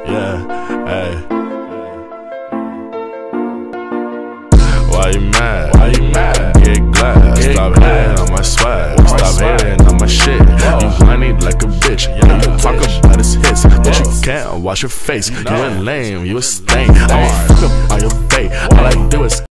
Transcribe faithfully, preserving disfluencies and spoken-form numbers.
Yeah, hey. Why you mad? Why you mad? Get glad. Get Stop glad. hating on my swag. On Stop my swag. hating on my shit. Whoa. You whiny like a bitch. Yeah, you talk about his hits, Whoa. but you can't wash your face. No. You ain't lame, you a stain. I ain't fuck up on your face. All I do is